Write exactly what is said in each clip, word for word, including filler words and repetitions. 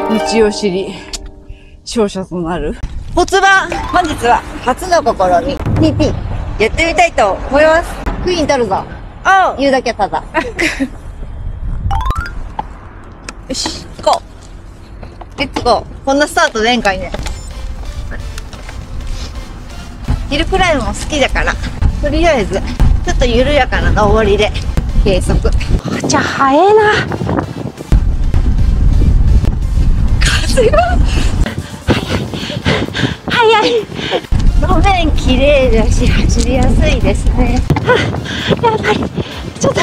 道を知り、勝者となる。骨盤、本日は初の試み、ピーピー、やってみたいと思います。クイーン取るぞ。 おう。 言うだけただ。よし、行こう。レッツゴー。こんなスタートでええんかいね。ヒルクライムも好きだから、とりあえず、ちょっと緩やかな登りで、計測。 じゃあ、早えな。 風が、 早い。 路面綺麗だし、走りやすいですね。 やばい。ちょっと。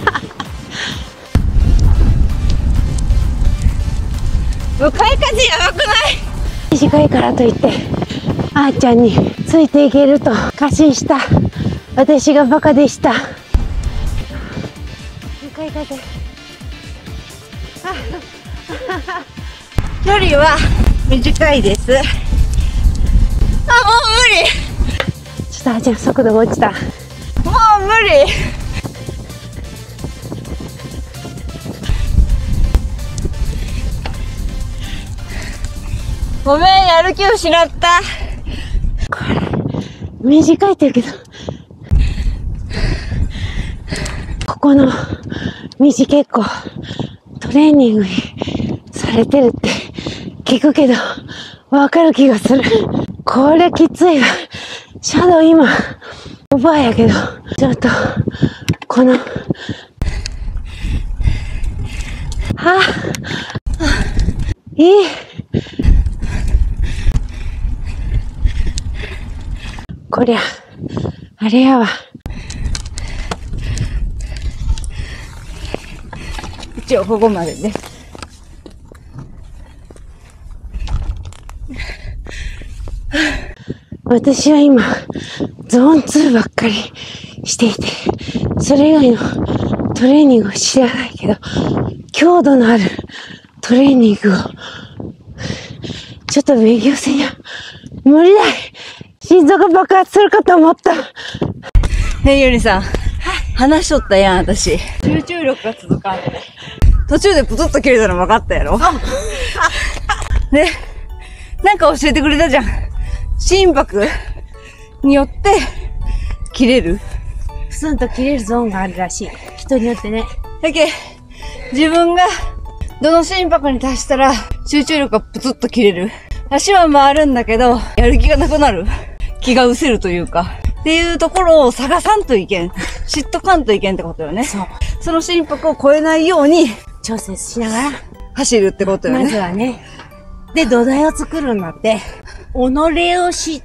向かい風やばくない？ 短いからといって、あーちゃんについていけると過信した私がバカでした。向かい風。 距離は短いです。あ、もう無理。 ちょっとあーちゃん速度が落ちた。 もう無理。ごめん、やる気失った。 これ短いって言うけど、ここの道結構トレーニングにされてるって聞くけど、わかる気がする。これきついわ。シャドウ今オーバーやけど、ちょっとこのはあ、いい。こりゃあれやわ。 一応ここまでね。 私は今ゾーンツーばっかりしていて、それ以外のトレーニングを知らないけど、強度のあるトレーニングをちょっと勉強せにゃ無理だ。心臓が爆発するかと思った。 ねえ、ゆりさん。話しとったやん、私。集中力が続かんね。途中でプツッと切れたの分かったやろ？ね、なんか教えてくれたじゃん。心拍によって切れる。 プスンと切れるゾーンがあるらしい。人によってね。 だけ、自分がどの心拍に達したら集中力がプツッと切れる。足は回るんだけど、やる気がなくなる。気が失せるというか。っていうところを探さんといけん。知っとかんといけんってことよね。 そう。 その心拍を超えないように調節しながら走るってことよね。 まずはね。で、土台を作るんだって。己を知って、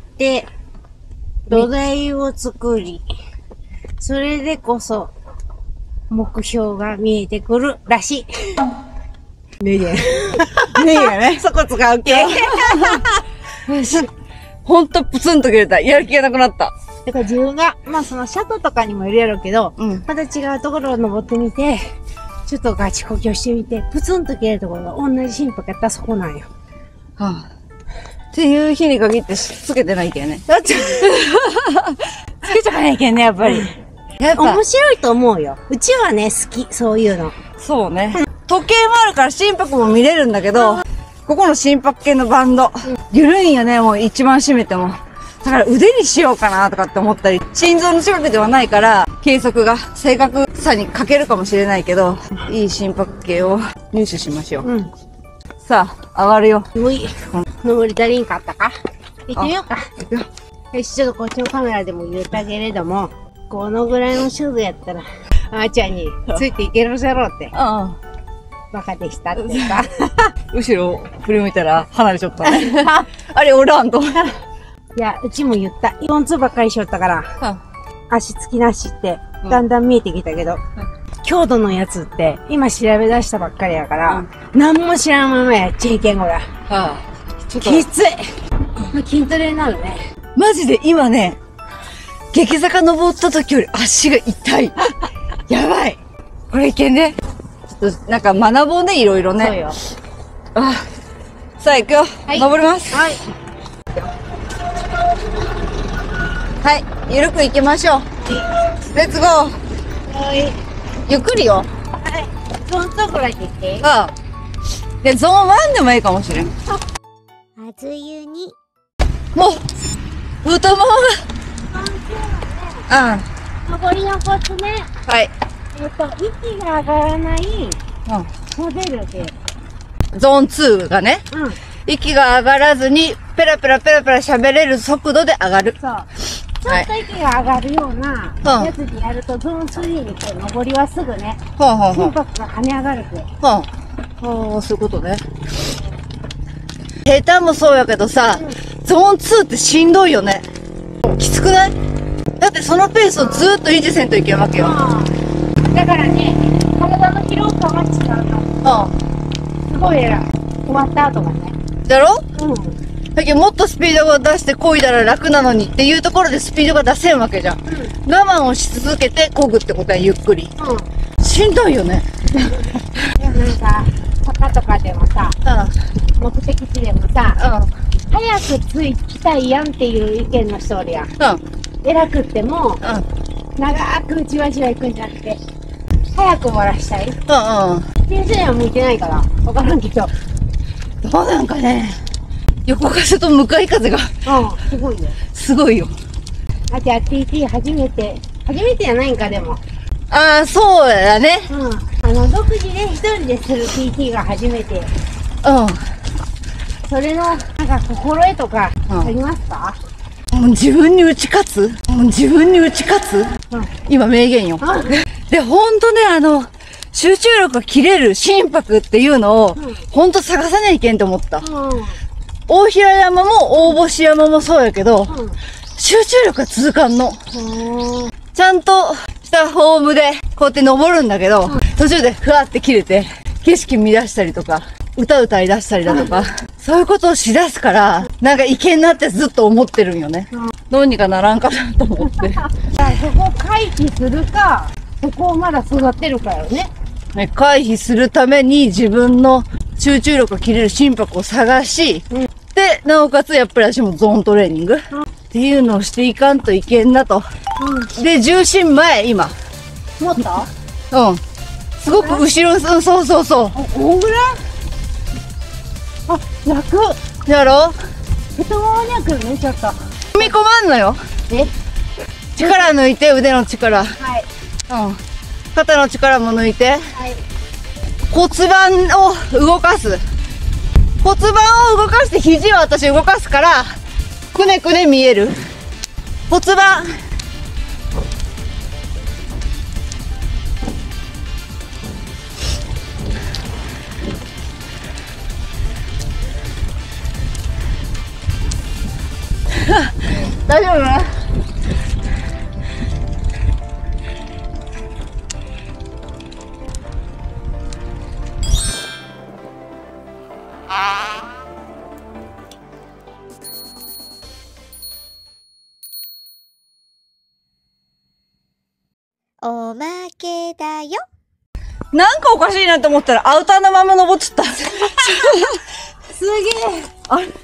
土台を作り、それでこそ、目標が見えてくるらしい。 名言。名言ね。 そこ使うけ。 よし。ほんとプツンと切れた。やる気がなくなった。 だから自分が、まあそのシャドウとかにもいるやろうけど、うん、また違うところを登ってみて、ちょっとガチ呼吸してみて、プツンと切れるところが同じ心拍やったらそこなんよ。 はあ、っていう日に限ってつけてないけんね。つけちゃわないけんね、やっぱり。 やっぱ面白いと思うよ。うちはね、好き、そういうの。 そうね。時計もあるから心拍も見れるんだけど、ここの心拍計のバンド、緩いんよね、もう一番締めても。だから腕にしようかなとかって思ったり、心臓の近くではないから、計測が正確さに欠けるかもしれないけど、いい心拍計を入手しましょう。うん、さあ、上がるよ。 もういい。登り足りんかったか？行ってみようか。よし、ちょっとこっちのカメラでも言ったけれども、このぐらいのシューズやったら、あーちゃんについていけるじゃろうって。ああ。バカでしたっていうか。 後ろ振り向いたら離れちゃったね。あれ、おらんと。 いや、うちも言った。よんつばっかりしよったから、足つきなしって、だんだん見えてきたけど、強度のやつって、今調べ出したばっかりやから、何も知らんままやっちゃいけん、こら。きつい。筋トレになるね。 マジで今ね、激坂登った時より足が痛い。やばい。これいけんね。ちょっと、なんか学ぼうね、いろいろね。 そうよ。 あ、さあ行くよ。はい、登ります。はい。はい、ゆるく行きましょう。レッツゴー。はい。ゆっくりよ。 はい。そんとこだけ行って。 ああ。 で、ゾーンワンでもいいかもしれん。 あずゆに。 もう、太ももが。うん。 登りのコツね。 はい。 えっと、息が上がらないうん。 モデルで。 ゾーンツーがね、 うん。 息が上がらずに、ペラペラペラペラ喋れる速度で上がる。 そう。ちょっと息が上がるようなうんやつでやると、ゾーンスリーにこう、登りはすぐね、 ほうほうほう。 心拍が跳ね上がるって。 ほう。ほう、そういうことね。平坦もそうやけどさ、ゾーンツーってしんどいよね。きつくない？だってそのペースをずーっと維持せんといけんわけよ。 だからね、体の疲労感が違うの。 うすごい偉い。終わった後がね。 ん。だろ？ うん。 だけどもっとスピードを出して漕いだら楽なのにっていうところでスピードが出せんわけじゃん。我慢をし続けて漕ぐってことはゆっくり。 うん。 しんどいよね。 でもなんか、坂とかでもさ、 うん。 目的地でもさ、 うん。 早く着いきたいやんっていう意見の人おるやん。 うん。 偉くっても、 うん。 長くじわじわ行くんじゃなくて、早く終わらしたい。 うんうん。 先生には向いてないから、わからんけど。 どうなんかね、横風と向かい風がうん、すごいよ。 すごいよ。 あ、じゃあ ティーティー 初めて、初めてじゃないんか、でも。 ああ、そうだね。 うん。あの、独自で一人でする ティーティー が初めて。 うそれの、なんか心得とか、 うんありますか？ ん。もう自分に打ち勝つもう自分に打ち勝つうん。 今名言よ。 あ、 で、ほんとね、あの、集中力が切れる心拍っていうのを、 うんほんと探さないけんと思った。 うん。 大平山も大星山もそうやけど、 うん。 集中力が続かんの。 うん。 ちゃんとしたフォームで、こうやって登るんだけど、途中でふわって切れて、景色見出したりとか、歌歌い出したりだとか、そういうことをしだすから、なんかいけんなってずっと思ってるんよね。どうにかならんかなと思って。 じゃあそこを回避するか、そこをまだ育てるかよね。 ね回避するために自分の集中力が切れる心拍を探し、 うんで、なおかつやっぱり私もゾーントレーニング、っていうのをしていかんといけんなと。で、重心前、今。 もっとうん。すごく後ろ、うん、そうそうそう。 こんぐらいあ、楽。 やろ太ももにはくるね、ちょっと。 踏み込まんのよ。 え力抜いて、腕の力。 はい。 うん。肩の力も抜いて。 はい。 骨盤を動かす。骨盤を動かして肘を私動かすから、くねくね見える。骨盤。大丈夫？ おまけだよ。 なんかおかしいなと思ったらアウターのまま登っちゃった。 すげえ。 あれ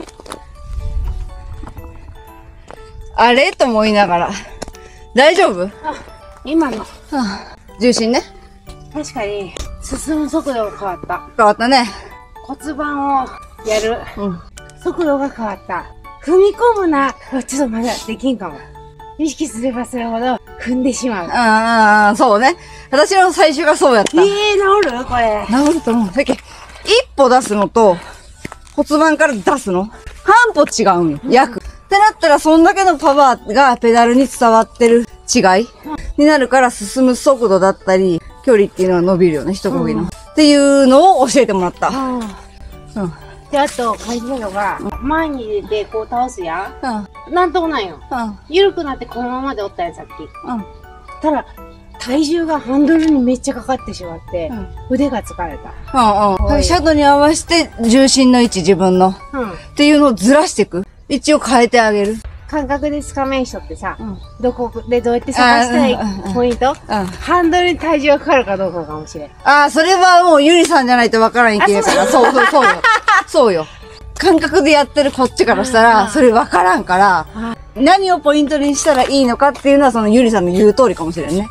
あれと思いながら。大丈夫？ 今の、 はあ、重心ね。 確かに、進む速度が変わった。 変わったね。 骨盤をやるうん。 速度が変わった。踏み込むな。ちょっとまだできんかも。意識すればするほど踏んでしまう。 ああ、そうね。私の最初がそうやった。 ええー、治るこれ。 治ると思う。だっけ、一歩出すのと、骨盤から出すの、半歩違うんよ。約。ってなったら、そんだけのパワーがペダルに伝わってる違いになるから、進む速度だったり、距離っていうのは伸びるよね、一漕ぎの。 うんっていうのを教えてもらった。 ああ。 うん。 で、あと、感じたのが、前に出てこう倒すやうん。 ん。なんともないよ。 うん。 緩くなってこのままでおったやん、さっき。 うん。 ただ、体重がハンドルにめっちゃかかってしまって、 うん腕が疲れた。 うんうん。シャドウに合わせて、重心の位置自分の。 うん。 っていうのをずらしていく。位置を変えてあげる。 感覚でつかめん人ってさ、 うん。 どこでどうやって探したいあうんうんうんポイントうん。 ハンドルに体重がかかるかどうかかもしれん。 ああ、それはもうゆりさんじゃないとわからんいけないから。そうそうそうよ。そうよ。感覚でやってるこっちからしたら、それわからんから、何をポイントにしたらいいのかっていうのはそのゆりさんの言う通りかもしれんね。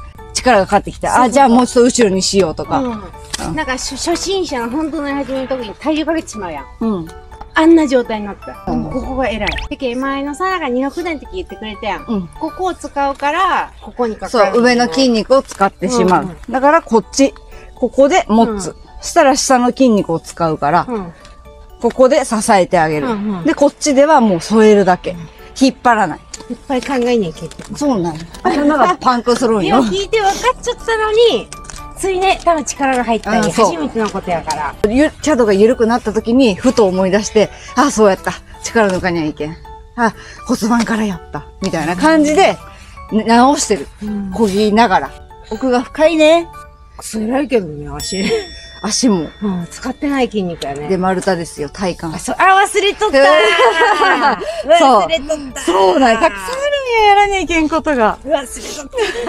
力がかかってきて、あ、じゃあもうちょっと後ろにしようとか。 うん。なんか初初心者の本当の初めの時に体重かけてしまうやん。 うん。 あんな状態になった。 うんここが偉い。だけど前のさ、なんかにひゃくだいの時言ってくれたやん。 うん。 ここを使うから、ここにかかそう、 る。 上の筋肉を使ってしまう。 うんうんだからこっち、ここで持つ。 うんそしたら下の筋肉を使うから、 うん。 ここで支えてあげる。 うんうんで、こっちではもう添えるだけ。引っ張らない。 いっぱい考えにゃいけって。 そうなの。頭がパンクするんよよ。 聞いて分かっちゃったのに、ついね、多分力が入ったり、 うんそう初めてのことやから。 ゆチャドが緩くなった時に、ふと思い出して、あ、そうやった。力抜かにはいけん。あ、骨盤からやった。みたいな感じで、ね直してる。こぎながら。奥が深いね。 くそ偉いけどね、足。 足も。 うん、使ってない筋肉やね。 で、丸太ですよ、体幹あ、。そう、あ、忘れとったーそう忘れとったーそうなんやたくさんあるんや、やらにゃいけんことが。 忘れと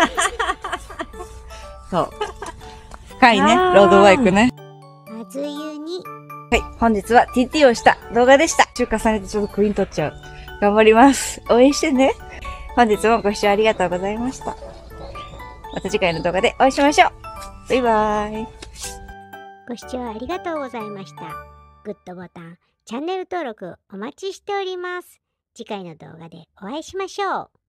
ったそう。深いね、 あーロードバイクね。 あずゆにはい、本日は ティーティー をした動画でした。週重ねてちょっとクイーン取っちゃう。頑張ります。応援してね。本日もご視聴ありがとうございました。また次回の動画でお会いしましょう。バイバーイ。 ご視聴ありがとうございました。グッドボタン、チャンネル登録お待ちしております。次回の動画でお会いしましょう。